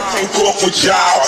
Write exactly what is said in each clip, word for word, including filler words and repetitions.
can't fuck with y'all.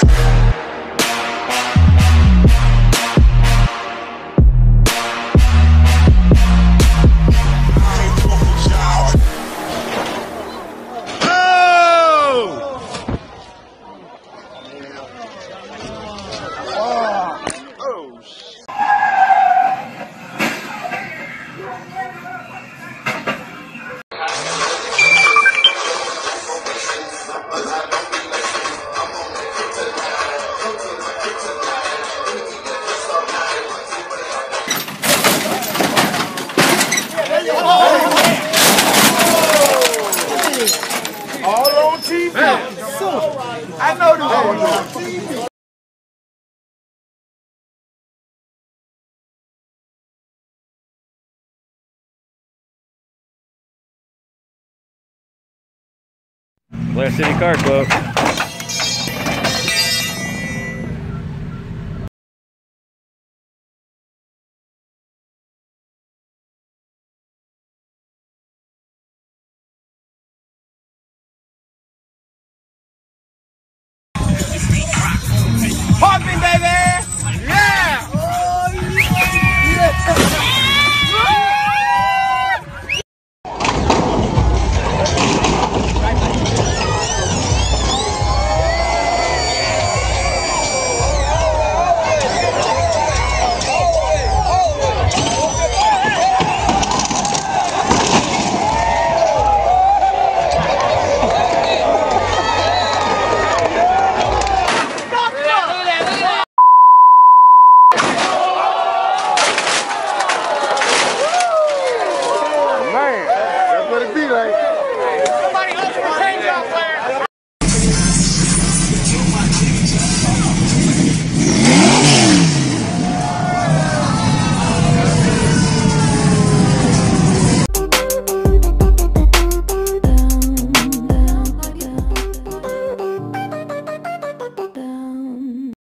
All on T V. I know this all on T V. Blair City Car Club. Poppin', baby! Yeah! Oh, yeah! Somebody else will change up, Blair.